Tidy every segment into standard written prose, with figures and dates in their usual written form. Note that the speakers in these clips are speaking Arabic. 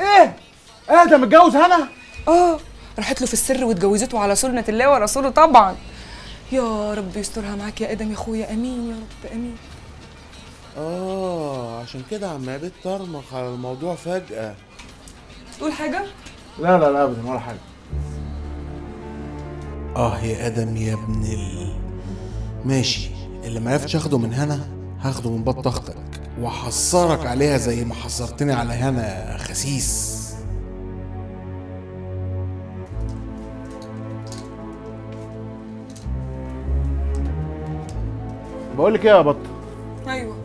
ايه؟ ده متجوز هنا؟ راحت له في السر واتجوزته على سنة الله ورسوله طبعا. يا رب يسترها معاك يا ادم يا اخويا، امين يا رب امين. عشان كده عم عبيد طرمخ على الموضوع فجأة. تقول حاجة؟ لا لا لا ابدا ولا حاجة. يا ادم يا ماشي، اللي معرفتش اخده من هنا هاخده من بط اختك وحصرك عليها زي ما حصرتني على هنا خسيس. بقول لك ايه يا بط؟ ايوه.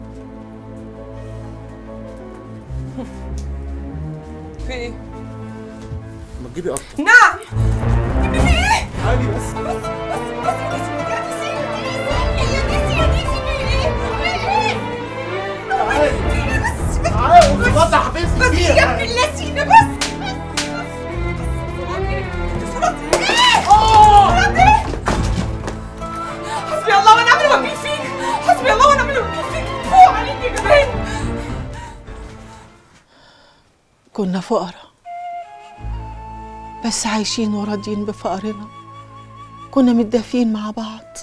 في ايه؟ ما تجيبي اكتر. نعم. في ايه؟ عادي بس تعالى بط حبيبتي فيها يا ابن اللذينه بس. حسبي الله ونعم الوكيل فيك، حسبي الله ونعم الوكيل فيك. فوق عليك يا جبان. كنا فقراء بس عايشين وراضيين بفقرنا. كنا متدافين مع بعض،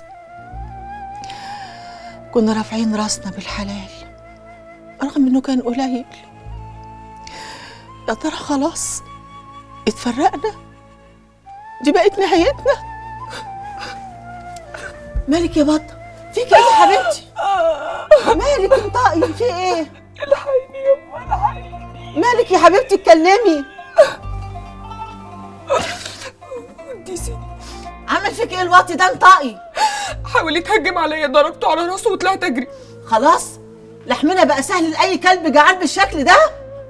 كنا رافعين راسنا بالحلال رغم انه كان قليل. يا ترى خلاص اتفرقنا؟ دي بقت نهايتنا؟ مالك يا بطة؟ فيك ايه يا حبيبتي؟ مالك انطقي؟ في ايه؟ الحقيني يما الحقيني. مالك يا حبيبتي اتكلمي. ديسي عمل فيك ايه الواطي ده؟ انطقي. حاول يتهجم عليا، ضربته على راسه وطلعت اجري. خلاص لحمنا بقى سهل لاي كلب جعان بالشكل ده؟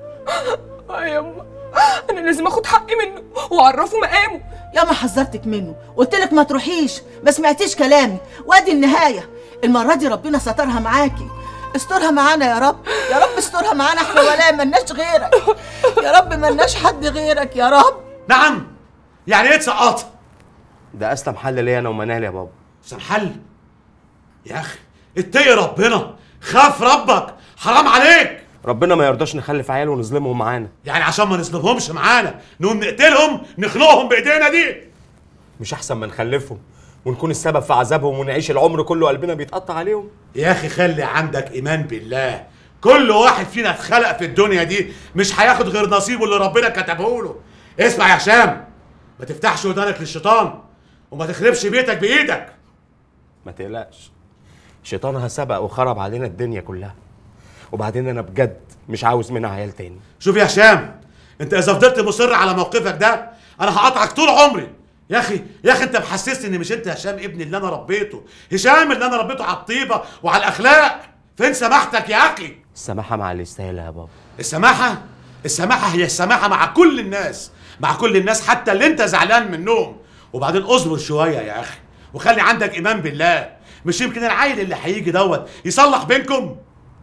يما انا لازم اخد حقي منه واعرفه مقامه. يا ما حذرتك منه، قلت لك ما تروحيش، ما سمعتيش كلامي، وادي النهايه. المره دي ربنا سترها معاكي، استرها معانا يا رب، يا رب استرها معانا احنا ولا ملناش غيرك يا رب، ملناش حد غيرك يا رب. نعم، يعني ايه تسقط؟ ده اسلم حل ليا انا ومنال يا بابا. اسلم حل؟ يا اخي اتقي ربنا، خاف ربك، حرام عليك. ربنا ما يرضاش نخلف عيال ونظلمهم معانا. يعني عشان ما نظلمهمش معانا نقوم نقتلهم نخنقهم بايدينا دي؟ مش احسن ما نخلفهم ونكون السبب في عذابهم ونعيش العمر كله قلبنا بيتقطع عليهم؟ يا اخي خلي عندك ايمان بالله، كل واحد فينا اتخلق في الدنيا دي مش هياخد غير نصيبه اللي ربنا كتبه له. اسمع يا هشام، ما تفتحش ودانك للشيطان وما تخربش بيتك بايدك. ما تقلقش، شيطانها سبق وخرب علينا الدنيا كلها، وبعدين انا بجد مش عاوز منها عيال تاني. شوف يا هشام، انت اذا فضلت مصر على موقفك ده انا هقطعك طول عمري. يا اخي انت محسسني ان مش انت هشام ابني اللي انا ربيته، هشام اللي انا ربيته على الطيبه وعلى الاخلاق. فين سماحتك يا اخي؟ السماحه مع اللي يستاهلها يا بابا. السماحه هي السماحه مع كل الناس، مع كل الناس حتى اللي انت زعلان منهم. وبعدين اصبر شويه يا اخي وخلي عندك ايمان بالله، مش يمكن العيل اللي هيجي دوت يصلح بينكم؟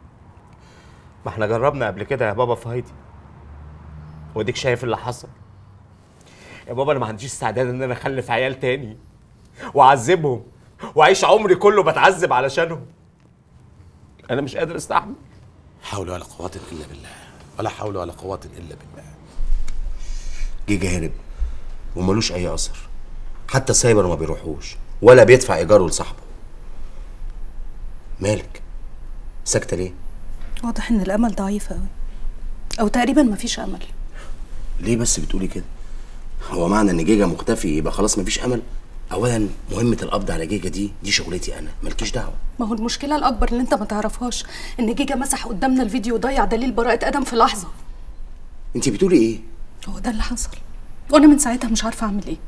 ما احنا جربنا قبل كده يا بابا في هايدي، واديك شايف اللي حصل. يا بابا انا ما عنديش استعداد ان انا اخلف عيال تاني واعذبهم واعيش عمري كله بتعذب علشانهم. انا مش قادر استحمل. حول ولا قوة الا بالله، ولا حول ولا قوة الا بالله. جيجا هرب وملوش اي اثر، حتى السايبر ما بيروحوش ولا بيدفع ايجاره لصاحبه. مالك ساكته ليه؟ واضح ان الامل ضعيف قوي، او تقريبا مفيش امل. ليه بس بتقولي كده؟ هو معنى ان جيجا مختفي يبقى خلاص مفيش امل؟ اولا مهمه القبض على جيجا دي شغلتي انا، مالكيش دعوه. ما هو المشكله الاكبر اللي انت ما تعرفهاش ان جيجا مسح قدامنا الفيديو وضيع دليل براءه ادم في لحظه. انت بتقولي ايه؟ هو ده اللي حصل، وانا من ساعتها مش عارفه اعمل ايه.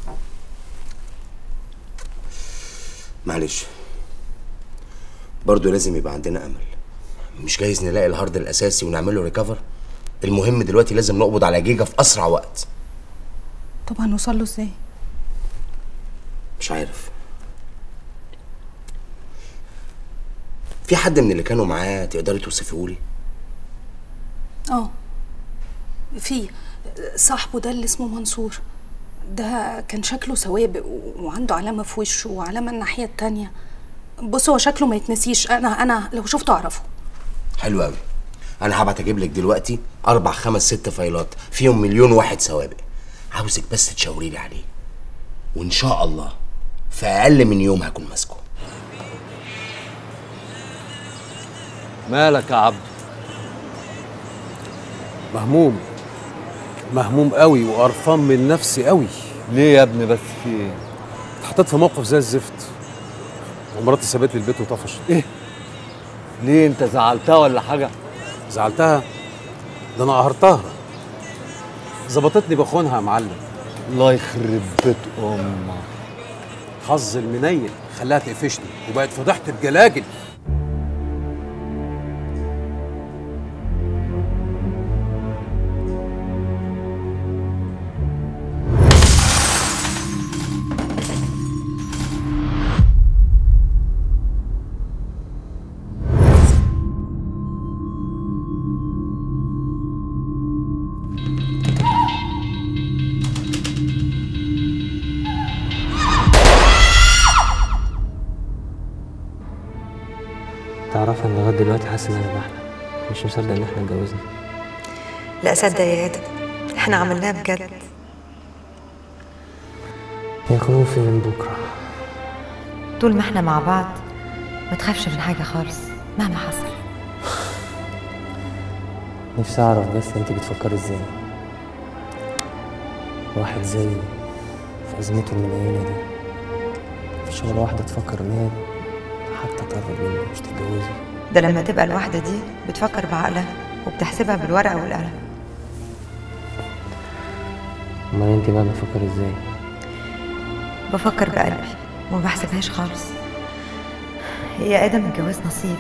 معلش برضه لازم يبقى عندنا امل. مش جايز نلاقي الهارد الاساسي ونعمله ريكفر؟ المهم دلوقتي لازم نقبض على جيجا في اسرع وقت. طب هنوصل له ازاي؟ مش عارف. في حد من اللي كانوا معاه تقدري توصفيهولي؟ في صاحبه ده اللي اسمه منصور، ده كان شكله سوابق وعنده علامه في وشه وعلامه الناحيه التانيه. بص هو شكله ما يتنسيش، انا لو شفته اعرفه. حلو قوي. انا هبعت اجيب لك دلوقتي 4 5 6 فايلات فيهم مليون واحد سوابق، عاوزك بس تشاوري لي عليه، وان شاء الله في اقل من يوم هكون ماسكه. مالك يا عبد؟ مهموم قوي وقرفان من نفسي قوي. ليه يا ابني بس في ايه؟ اتحطيت في موقف زي الزفت ومراتي سابت لي البيت وطفشت. ايه؟ ليه انت زعلتها ولا حاجه؟ زعلتها؟ ده انا قهرتها، ظبطتني باخونها يا معلم. الله يخرب بيت امك. حظ المنيل خلاها تقفشني وبقت فضحت بجلاجل. تعرف انا لغايه دلوقتي حاسس ان انا بحلم، مش مصدق ان احنا اتجوزنا. لا صدق يا ادم، احنا عملناها بجد. يا خوفي من بكره. طول ما احنا مع بعض ما تخافش من حاجه خالص مهما حصل. نفسي اعرف بس انت بتفكري ازاي؟ واحد زي في ازمته المنيله دي مفيش ولا واحده تفكر ان هي حتى تقرب منه مش تتجوزه. ده لما تبقى الواحده دي بتفكر بعقلها وبتحسبها بالورقه والقلم. امال انت بقى بتفكري ازاي؟ بفكر بقلبي وما بحسبهاش خالص. يا ادم الجواز نصيب.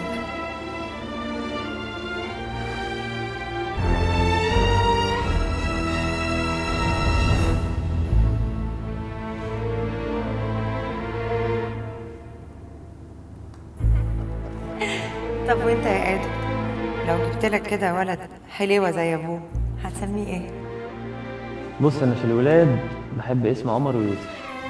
طب وانت يا ادم لو جبت لك كده ولد حليوه زي ابوه هتسميه ايه؟ بص انا في الولاد بحب اسم عمر ويوسف.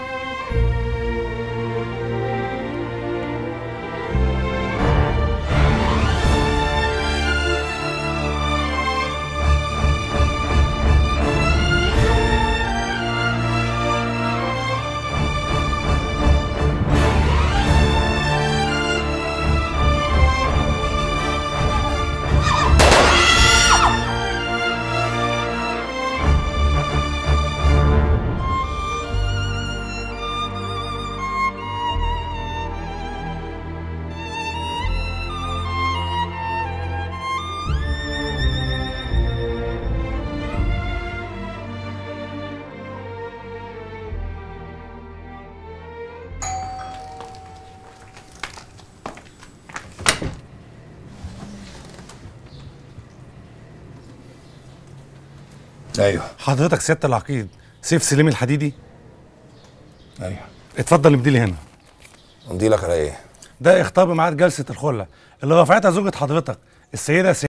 ايوه حضرتك سياده العقيد سيف سليم الحديدي. ايوه اتفضل امضي لي هنا. امضي لك على ايه؟ ده اخطار بميعاد جلسه الخله اللي رفعتها زوجة حضرتك السيده